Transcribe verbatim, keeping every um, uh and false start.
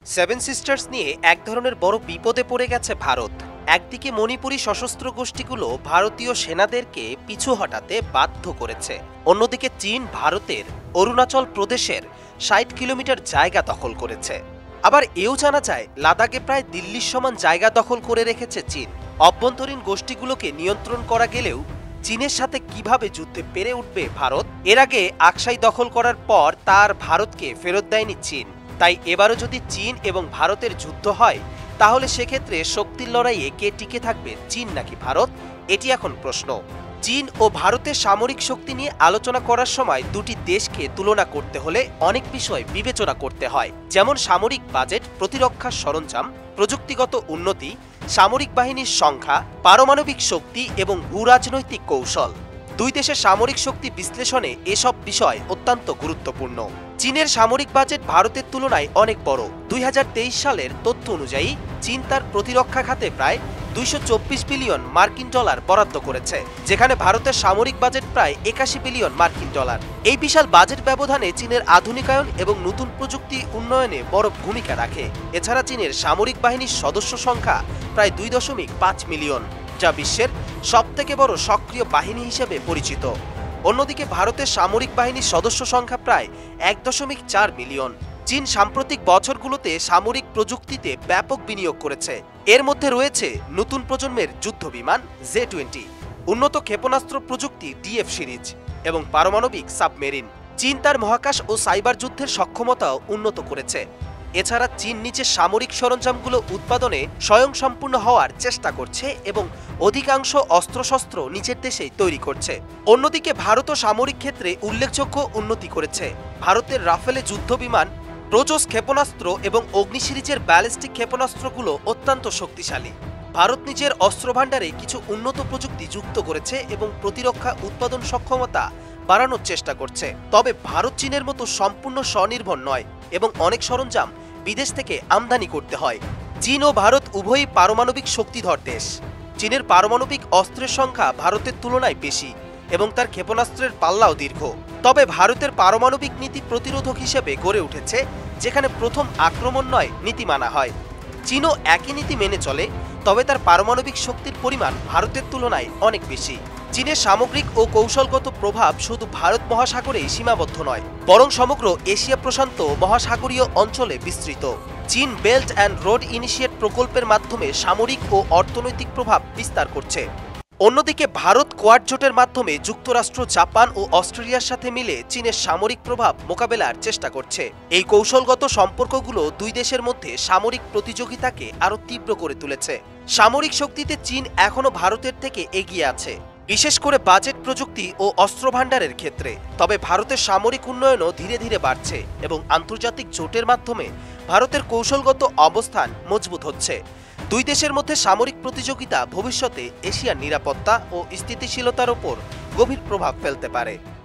Seven sisters নিয়ে এক ধরনের বড় বিপদে পড়ে গেছে ভারত। একদিকে মণিপুরী সশস্ত্র গোষ্ঠীগুলো ভারতীয় সেনাদেরকে পিছু হটাতে বাধ্য করেছে, অন্যদিকে চীন ভারতের অরুণাচল প্রদেশের ষাট কিলোমিটার জায়গা দখল করেছে। আবার এও জানা যায় লাদাখে প্রায় দিল্লির সমান জায়গা দখল করে রেখেছে চীন। অভ্যন্তরীণ গোষ্ঠীগুলোকে নিয়ন্ত্রণ করা গেলেও চীনের সাথে কিভাবে যুদ্ধে পেরে উঠবে ভারত? এর আগে আকসাই দখল করার পর তার ভারতকে ফেরত দেয়নি চীন। তাই এবারও যদি চীন এবং ভারতের যুদ্ধ হয়, তাহলে সেক্ষেত্রে শক্তির লড়াইয়ে কে টিকে থাকবে, চীন নাকি ভারত? এটি এখন প্রশ্ন। চীন ও ভারতের সামরিক শক্তি নিয়ে আলোচনা করার সময় দুটি দেশকে তুলনা করতে হলে অনেক বিষয় বিবেচনা করতে হয়, যেমন সামরিক বাজেট, প্রতিরক্ষার সরঞ্জাম, প্রযুক্তিগত উন্নতি, সামরিক বাহিনীর সংখ্যা, পারমাণবিক শক্তি এবং ভূরাজনৈতিক কৌশল। দুই দেশের সামরিক শক্তি বিশ্লেষণে এসব বিষয় অত্যন্ত গুরুত্বপূর্ণ। চীনের সামরিক বাজেট ভারতের তুলনায় অনেক বড়। দুই হাজার তেইশ সালের তথ্য অনুযায়ী চীন তার প্রতিরক্ষা খাতে প্রায় দুইশো চব্বিশ বিলিয়ন মার্কিন ডলার বরাদ্দ করেছে, যেখানে ভারতের সামরিক বাজেট প্রায় একাশি বিলিয়ন মার্কিন ডলার। এই বিশাল বাজেট ব্যবধানে চীনের আধুনিকায়ন এবং নতুন প্রযুক্তি উন্নয়নে বড় ভূমিকা রাখে। এছাড়া চীনের সামরিক বাহিনীর সদস্য সংখ্যা প্রায় দুই দশমিক পাঁচ মিলিয়ন, যা বিশ্বের সবথেকে বড় সক্রিয় বাহিনী হিসেবে পরিচিত। অন্যদিকে ভারতের সামরিক বাহিনীর সদস্য সংখ্যা প্রায় এক দশমিক চার মিলিয়ন। চীন সাম্প্রতিক বছরগুলোতে সামরিক প্রযুক্তিতে ব্যাপক বিনিয়োগ করেছে। এর মধ্যে রয়েছে নতুন প্রজন্মের যুদ্ধ বিমান জে টোয়েন্টি, উন্নত ক্ষেপণাস্ত্র প্রযুক্তি ডিএফ সিরিজ এবং পারমাণবিক সাবমেরিন। চীন তার মহাকাশ ও সাইবার যুদ্ধের সক্ষমতাও উন্নত করেছে। এছাড়া চীন নিজের সামরিক সরঞ্জামগুলো উৎপাদনে স্বয়ংসম্পূর্ণ হওয়ার চেষ্টা করছে এবং অধিকাংশ অস্ত্রশস্ত্র নিজের দেশেই তৈরি করছে। অন্যদিকে ভারতও সামরিক ক্ষেত্রে উল্লেখযোগ্য উন্নতি করেছে। ভারতের রাফেলে যুদ্ধ বিমান, ব্রোজস ক্ষেপণাস্ত্র এবং অগ্নি সিরিজের ব্যালিস্টিক ক্ষেপণাস্ত্রগুলো অত্যন্ত শক্তিশালী। ভারত নিজের অস্ত্রভাণ্ডারে কিছু উন্নত প্রযুক্তি যুক্ত করেছে এবং প্রতিরক্ষা উৎপাদন সক্ষমতা বাড়ানোর চেষ্টা করছে। তবে ভারত চীনের মতো সম্পূর্ণ স্বনির্ভর নয় এবং অনেক সরঞ্জাম বিদেশ থেকে আমদানি করতে হয়। চীন ও ভারত উভয়ই পারমাণবিক শক্তিধর দেশ। চীনের পারমাণবিক অস্ত্রের সংখ্যা ভারতের তুলনায় বেশি এবং তার ক্ষেপণাস্ত্রের পাল্লাও দীর্ঘ। তবে ভারতের পারমাণবিক নীতি প্রতিরোধক হিসেবে গড়ে উঠেছে, যেখানে প্রথম আক্রমণ নয় নীতি মানা হয়। চীনও একই নীতি মেনে চলে, তবে তার পারমাণবিক শক্তির পরিমাণ ভারতের তুলনায় অনেক বেশি। চীনের সামগ্রিক ও কৌশলগত প্রভাব শুধু ভারত মহাসাগরেই সীমাবদ্ধ নয়, বরং সমগ্র এশিয়া প্রশান্ত মহাসাগরীয় অঞ্চলে বিস্তৃত। চীন বেল্ট অ্যান্ড রোড ইনিশিয়েট প্রকল্পের মাধ্যমে সামরিক ও অর্থনৈতিক প্রভাব বিস্তার করছে। অন্যদিকে ভারত কোয়াড জোটের মাধ্যমে যুক্তরাষ্ট্র, জাপান ও অস্ট্রেলিয়ার সাথে মিলে চীনের সামরিক প্রভাব মোকাবেলার চেষ্টা করছে। এই কৌশলগত সম্পর্কগুলো দুই দেশের মধ্যে সামরিক প্রতিযোগিতাকে আরও তীব্র করে তুলেছে। সামরিক শক্তিতে চীন এখনও ভারতের থেকে এগিয়ে আছে, বিশেষ করে বাজেট, প্রযুক্তি ও অস্ত্রভাণ্ডারের ক্ষেত্রে। তবে ভারতের সামরিক উন্নয়নও ধীরে ধীরে বাড়ছে এবং আন্তর্জাতিক জোটের মাধ্যমে ভারতের কৌশলগত অবস্থান মজবুত হচ্ছে। দুই দেশের মধ্যে সামরিক প্রতিযোগিতা ভবিষ্যতে এশিয়ার নিরাপত্তা ও স্থিতিশীলতার ওপর গভীর প্রভাব ফেলতে পারে।